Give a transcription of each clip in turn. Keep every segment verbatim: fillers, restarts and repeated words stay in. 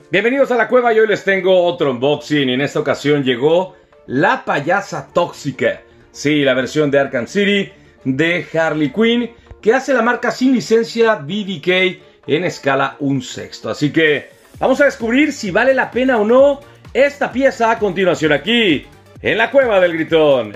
Bienvenidos a la cueva y hoy les tengo otro unboxing. En esta ocasión llegó la payasa tóxica. Sí, la versión de Arkham City de Harley Quinn que hace la marca sin licencia B B K en escala un sexto. Así que vamos a descubrir si vale la pena o no esta pieza a continuación aquí en la cueva del gritón.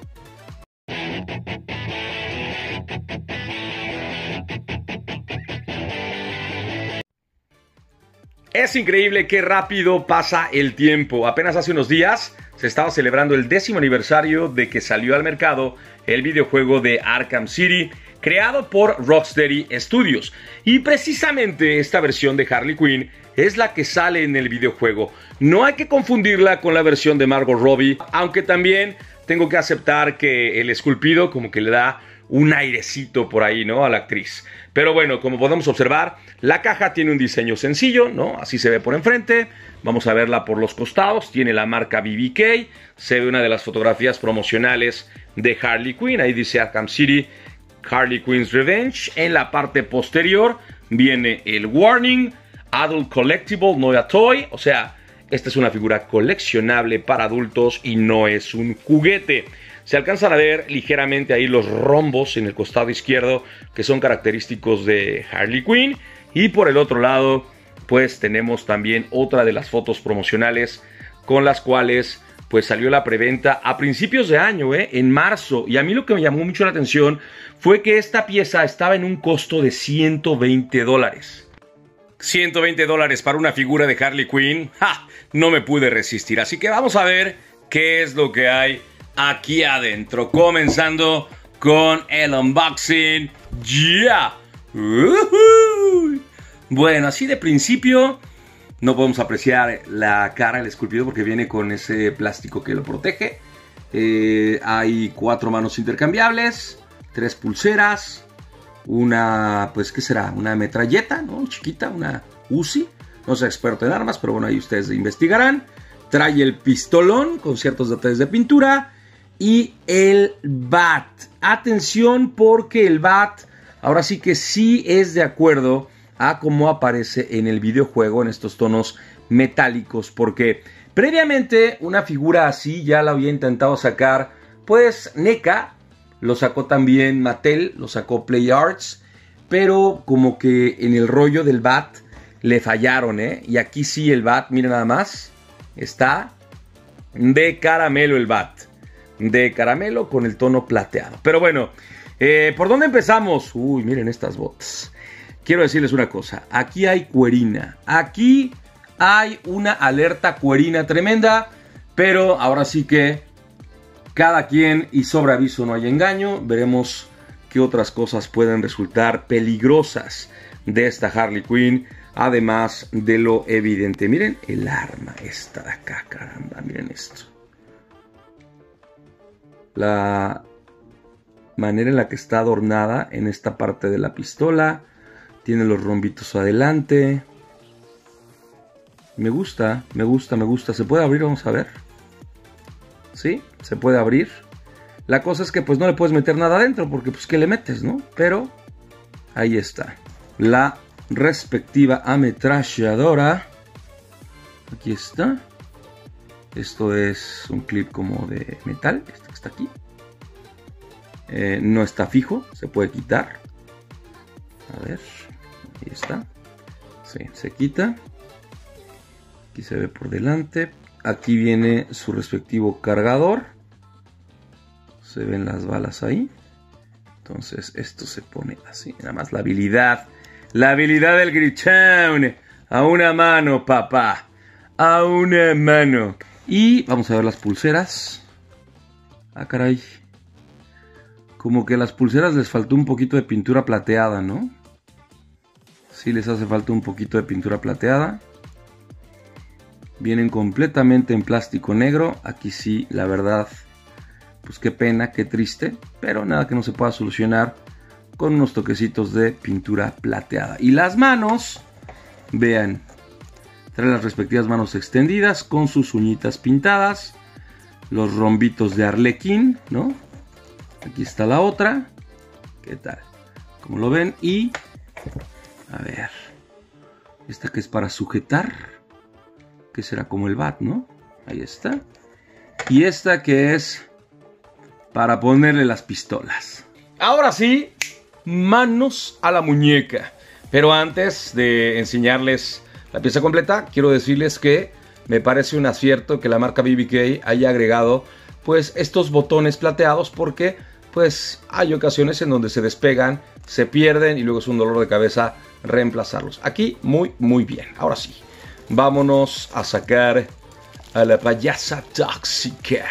Es increíble qué rápido pasa el tiempo. Apenas hace unos días se estaba celebrando el décimo aniversario de que salió al mercado el videojuego de Arkham City, creado por Rocksteady Studios. Y precisamente esta versión de Harley Quinn es la que sale en el videojuego. No hay que confundirla con la versión de Margot Robbie, aunque también tengo que aceptar que el esculpido como que le da un airecito por ahí, ¿no?, a la actriz. Pero bueno, como podemos observar, la caja tiene un diseño sencillo, ¿no? Así se ve por enfrente. Vamos a verla por los costados. Tiene la marca B B K. Se ve una de las fotografías promocionales de Harley Quinn. Ahí dice Arkham City, Harley Quinn's Revenge. En la parte posterior viene el warning, Adult Collectible, no a toy. O sea, esta es una figura coleccionable para adultos y no es un juguete. Se alcanzan a ver ligeramente ahí los rombos en el costado izquierdo que son característicos de Harley Quinn. Y por el otro lado, pues tenemos también otra de las fotos promocionales con las cuales pues salió la preventa a principios de año, ¿eh? En marzo. Y a mí lo que me llamó mucho la atención fue que esta pieza estaba en un costo de ciento veinte dólares. ciento veinte dólares para una figura de Harley Quinn. ¡Ja! No me pude resistir. Así que vamos a ver qué es lo que hay aquí adentro, comenzando con el unboxing. ¡Ya! ¡Uh-huh! Bueno, así de principio no podemos apreciar la cara del esculpido porque viene con ese plástico que lo protege. Eh, hay cuatro manos intercambiables, tres pulseras, una, pues, ¿qué será? Una metralleta, ¿no? Chiquita, una Uzi. No soy experto en armas, pero bueno, ahí ustedes investigarán. Trae el pistolón con ciertos detalles de pintura. Y el bat. Atención, porque el bat ahora sí que sí es de acuerdo a cómo aparece en el videojuego en estos tonos metálicos. Porque previamente una figura así ya la había intentado sacar pues N E C A. Lo sacó también Mattel, lo sacó Play Arts. Pero como que en el rollo del bat le fallaron, ¿eh? Y aquí sí el bat, miren nada más, está de caramelo el bat. De caramelo con el tono plateado. Pero bueno, eh, ¿por dónde empezamos? Uy, miren estas botas. Quiero decirles una cosa. Aquí hay cuerina. Aquí hay una alerta cuerina tremenda. Pero ahora sí que cada quien y sobre aviso no hay engaño. Veremos qué otras cosas pueden resultar peligrosas de esta Harley Quinn. Además de lo evidente. Miren el arma esta de acá, caramba. Miren esto. La manera en la que está adornada en esta parte de la pistola. Tiene los rombitos adelante. Me gusta, me gusta, me gusta. ¿Se puede abrir? Vamos a ver. Sí, se puede abrir. La cosa es que pues no le puedes meter nada adentro porque pues ¿qué le metes, no? Pero ahí está. La respectiva ametralladora. Aquí está. Esto es un clip como de metal, este que está aquí. Eh, no está fijo, se puede quitar. A ver, ahí está. Sí, se quita. Aquí se ve por delante. Aquí viene su respectivo cargador. Se ven las balas ahí. Entonces esto se pone así. Nada más la habilidad. La habilidad del gritón. A una mano, papá. A una mano. Y vamos a ver las pulseras. Ah, caray. Como que a las pulseras les faltó un poquito de pintura plateada, ¿no? Sí les hace falta un poquito de pintura plateada. Vienen completamente en plástico negro. Aquí sí, la verdad, pues qué pena, qué triste. Pero nada que no se pueda solucionar con unos toquecitos de pintura plateada. Y las manos, vean. Trae las respectivas manos extendidas con sus uñitas pintadas. Los rombitos de Arlequín, ¿no? Aquí está la otra. ¿Qué tal? Como lo ven. Y, a ver, esta que es para sujetar. que será como el bat, ¿no? Ahí está. Y esta que es para ponerle las pistolas. Ahora sí, manos a la muñeca. Pero antes de enseñarles la pieza completa, quiero decirles que me parece un acierto que la marca B B K haya agregado pues estos botones plateados, porque pues hay ocasiones en donde se despegan, se pierden y luego es un dolor de cabeza reemplazarlos. Aquí muy muy bien. Ahora sí, vámonos a sacar a la payasa tóxica.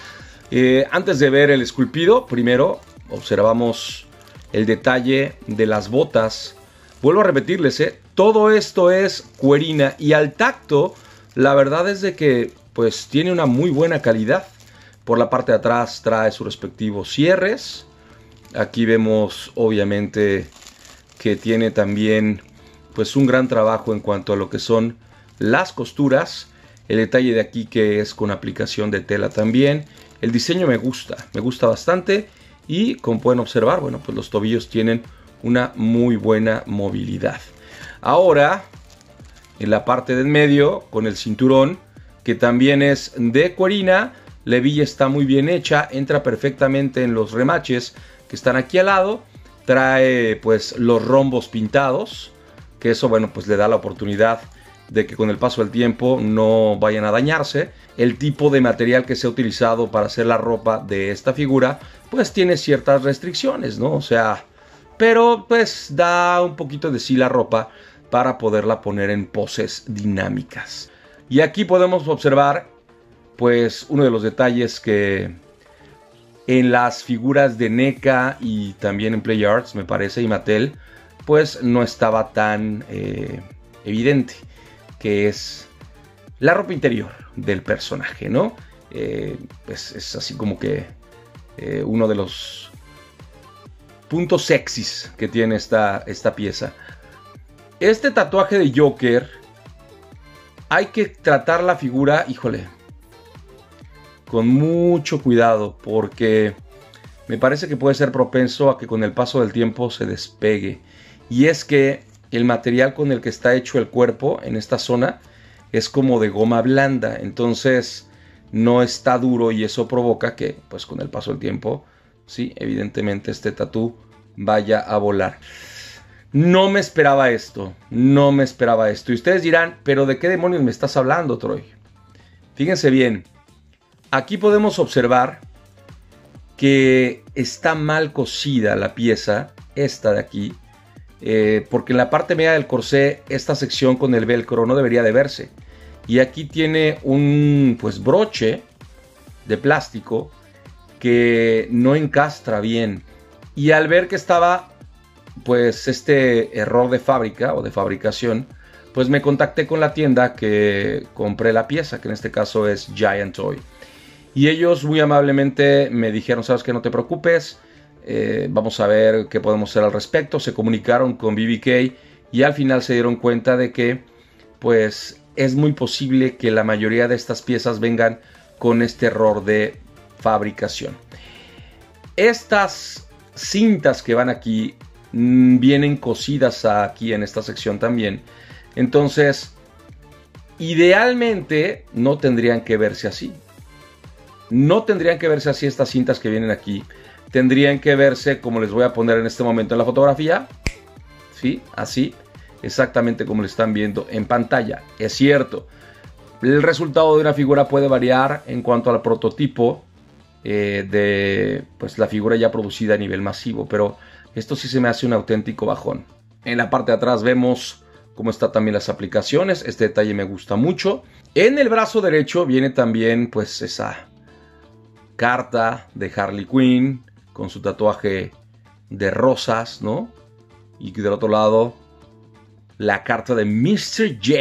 Eh, antes de ver el esculpido, primero observamos el detalle de las botas. Vuelvo a repetirles, ¿eh? Todo esto es cuerina y al tacto la verdad es de que pues tiene una muy buena calidad. Por la parte de atrás trae sus respectivos cierres. Aquí vemos obviamente que tiene también pues un gran trabajo en cuanto a lo que son las costuras. El detalle de aquí que es con aplicación de tela también. El diseño me gusta, me gusta bastante. Y como pueden observar, bueno, pues los tobillos tienen una muy buena movilidad. Ahora, en la parte del medio, con el cinturón, que también es de cuerina. La hebilla está muy bien hecha, entra perfectamente en los remaches que están aquí al lado. Trae pues los rombos pintados, que eso bueno pues le da la oportunidad de que con el paso del tiempo no vayan a dañarse. El tipo de material que se ha utilizado para hacer la ropa de esta figura pues tiene ciertas restricciones, ¿no? O sea, pero pues da un poquito de sí la ropa para poderla poner en poses dinámicas. Y aquí podemos observar pues uno de los detalles que en las figuras de NECA y también en Play Arts, me parece, y Mattel, pues no estaba tan eh, evidente, que es la ropa interior del personaje, ¿no? Eh, pues es así como que eh, uno de los puntos sexys que tiene esta, esta pieza. Este tatuaje de Joker, hay que tratar la figura, híjole, con mucho cuidado, porque me parece que puede ser propenso a que con el paso del tiempo se despegue. Y es que el material con el que está hecho el cuerpo en esta zona es como de goma blanda, entonces no está duro y eso provoca que pues con el paso del tiempo, sí, evidentemente este tatú vaya a volar. No me esperaba esto, no me esperaba esto. Y ustedes dirán, pero ¿de qué demonios me estás hablando, Troy? Fíjense bien. Aquí podemos observar que está mal cosida la pieza, esta de aquí, eh, porque en la parte media del corsé, esta sección con el velcro no debería de verse. Y aquí tiene un pues broche de plástico que no encastra bien. Y al ver que estaba pues este error de fábrica o de fabricación, pues me contacté con la tienda que compré la pieza, que en este caso es Giant Toy. Y ellos muy amablemente me dijeron, sabes que no te preocupes, eh, vamos a ver qué podemos hacer al respecto. Se comunicaron con B B K y al final se dieron cuenta de que pues es muy posible que la mayoría de estas piezas vengan con este error de fabricación. Estas cintas que van aquí mmm, vienen cosidas aquí en esta sección también. Entonces, idealmente no tendrían que verse así. No tendrían que verse así estas cintas que vienen aquí. Tendrían que verse como les voy a poner en este momento en la fotografía. ¿Sí? Así. Exactamente como lo están viendo en pantalla. Es cierto. El resultado de una figura puede variar en cuanto al prototipo eh, de pues, la figura ya producida a nivel masivo. Pero esto sí se me hace un auténtico bajón. En la parte de atrás vemos cómo están también las aplicaciones. Este detalle me gusta mucho. En el brazo derecho viene también pues esa carta de Harley Quinn con su tatuaje de rosas, ¿no? Y del otro lado la carta de mister J.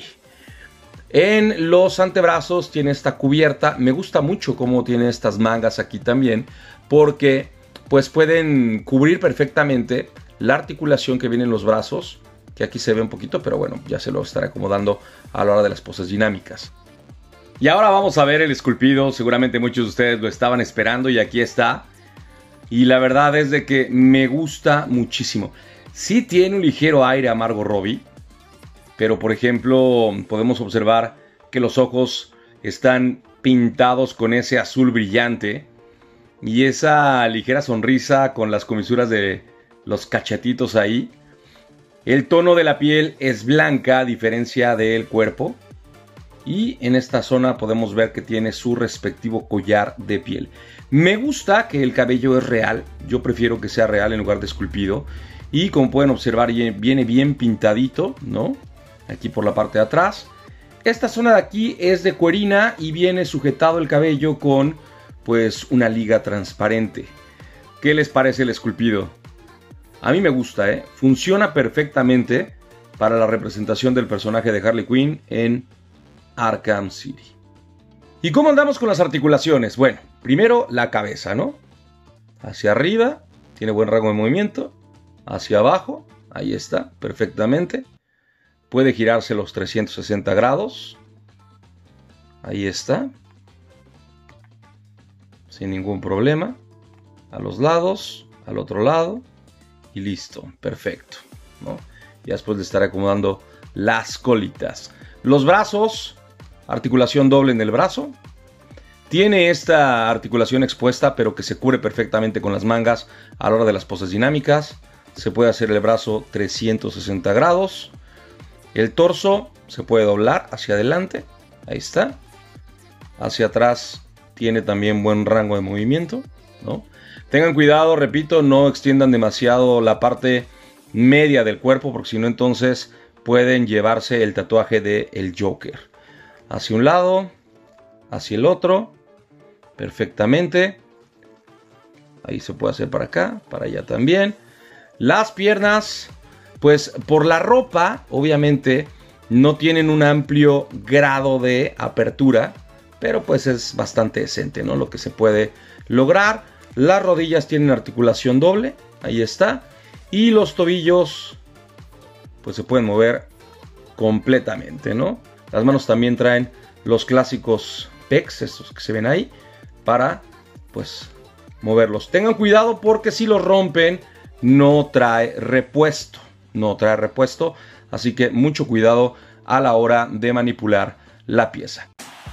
En los antebrazos tiene esta cubierta. Me gusta mucho cómo tiene estas mangas aquí también, porque pues pueden cubrir perfectamente la articulación que viene en los brazos, que aquí se ve un poquito, pero bueno, ya se lo estaré acomodando a la hora de las poses dinámicas. Y ahora vamos a ver el esculpido. Seguramente muchos de ustedes lo estaban esperando y aquí está. Y la verdad es de que me gusta muchísimo. Sí tiene un ligero aire a Margot Robbie, pero por ejemplo podemos observar que los ojos están pintados con ese azul brillante y esa ligera sonrisa con las comisuras de los cachetitos ahí. El tono de la piel es blanca a diferencia del cuerpo. Y en esta zona podemos ver que tiene su respectivo collar de piel. Me gusta que el cabello es real. Yo prefiero que sea real en lugar de esculpido. Y como pueden observar, viene bien pintadito, ¿no? Aquí por la parte de atrás. Esta zona de aquí es de cuerina y viene sujetado el cabello con, pues, una liga transparente. ¿Qué les parece el esculpido? A mí me gusta, ¿eh? Funciona perfectamente para la representación del personaje de Harley Quinn en Arkham City. ¿Y cómo andamos con las articulaciones? Bueno, primero la cabeza, ¿no? Hacia arriba, tiene buen rango de movimiento. Hacia abajo, ahí está, perfectamente. Puede girarse los trescientos sesenta grados. Ahí está. Sin ningún problema. A los lados, al otro lado. Y listo, perfecto, ¿no? Ya después le estaré acomodando las colitas. Los brazos, articulación doble en el brazo. Tiene esta articulación expuesta, pero que se cubre perfectamente con las mangas a la hora de las poses dinámicas. Se puede hacer el brazo trescientos sesenta grados. El torso se puede doblar hacia adelante. Ahí está. Hacia atrás tiene también buen rango de movimiento, ¿no? Tengan cuidado, repito, no extiendan demasiado la parte media del cuerpo, porque si no entonces pueden llevarse el tatuaje de el Joker. Hacia un lado, hacia el otro, perfectamente. Ahí se puede hacer para acá, para allá también. Las piernas, pues por la ropa, obviamente, no tienen un amplio grado de apertura, pero pues es bastante decente, ¿no? Lo que se puede lograr. Las rodillas tienen articulación doble, ahí está. Y los tobillos, pues se pueden mover completamente, ¿no? Las manos también traen los clásicos pecs, estos que se ven ahí, para, pues, moverlos. Tengan cuidado porque si los rompen, no trae repuesto. No trae repuesto, así que mucho cuidado a la hora de manipular la pieza.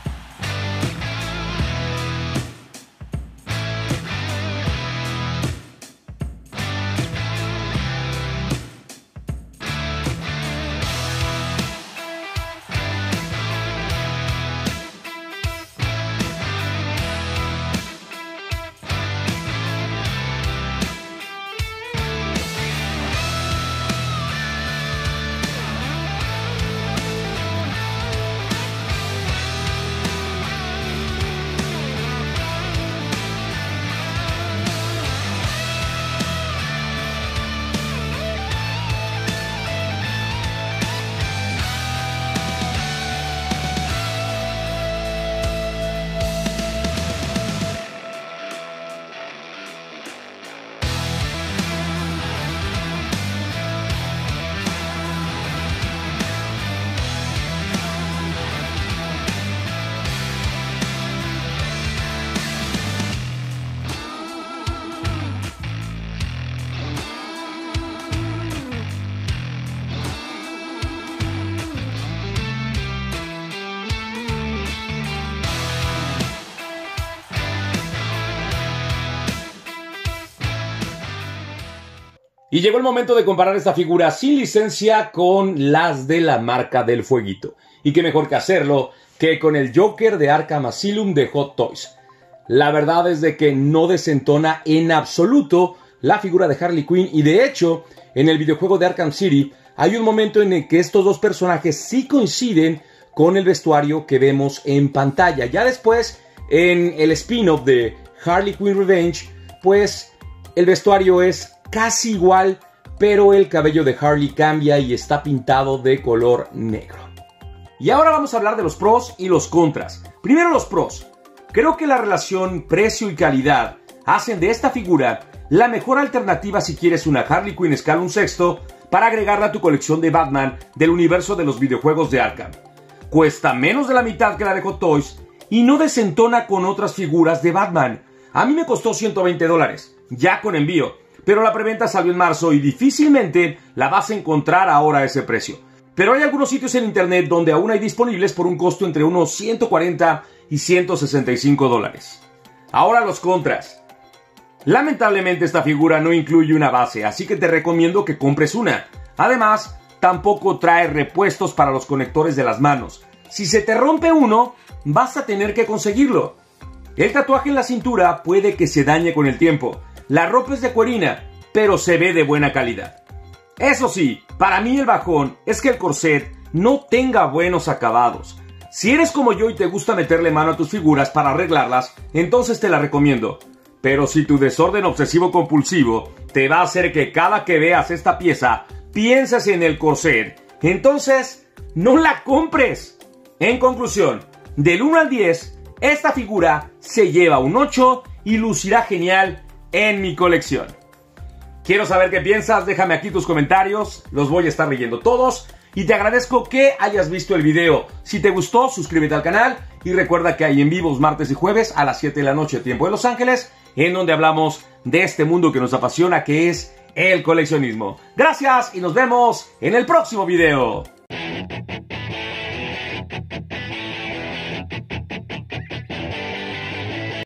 Y llegó el momento de comparar esta figura sin licencia con las de la marca del fueguito. Y qué mejor que hacerlo que con el Joker de Arkham Asylum de Hot Toys. La verdad es de que no desentona en absoluto la figura de Harley Quinn. Y de hecho, en el videojuego de Arkham City hay un momento en el que estos dos personajes sí coinciden con el vestuario que vemos en pantalla. Ya después, en el spin-off de Harley Quinn Revenge, pues el vestuario es casi igual, pero el cabello de Harley cambia y está pintado de color negro. Y ahora vamos a hablar de los pros y los contras. Primero los pros. Creo que la relación precio y calidad hacen de esta figura la mejor alternativa si quieres una Harley Quinn escala un sexto para agregarla a tu colección de Batman del universo de los videojuegos de Arkham. Cuesta menos de la mitad que la de Hot Toys y no desentona con otras figuras de Batman. A mí me costó ciento veinte dólares, ya con envío. Pero la preventa salió en marzo y difícilmente la vas a encontrar ahora a ese precio. pero hay algunos sitios en internet donde aún hay disponibles por un costo entre unos ciento cuarenta y ciento sesenta y cinco dólares. Ahora los contras. Lamentablemente esta figura no incluye una base, así que te recomiendo que compres una. Además, tampoco trae repuestos para los conectores de las manos. Si se te rompe uno, vas a tener que conseguirlo. El tatuaje en la cintura puede que se dañe con el tiempo. La ropa es de cuerina, pero se ve de buena calidad. Eso sí, para mí el bajón es que el corset no tenga buenos acabados. Si eres como yo y te gusta meterle mano a tus figuras para arreglarlas, entonces te la recomiendo. Pero si tu desorden obsesivo compulsivo te va a hacer que cada que veas esta pieza pienses en el corset, entonces no la compres. En conclusión, del uno al diez, esta figura se lleva un ocho y lucirá genial en mi colección. Quiero saber qué piensas, déjame aquí tus comentarios, los voy a estar leyendo todos y te agradezco que hayas visto el video. Si te gustó, suscríbete al canal y recuerda que hay en vivos martes y jueves a las siete de la noche, tiempo de Los Ángeles, en donde hablamos de este mundo que nos apasiona, que es el coleccionismo. Gracias y nos vemos en el próximo video.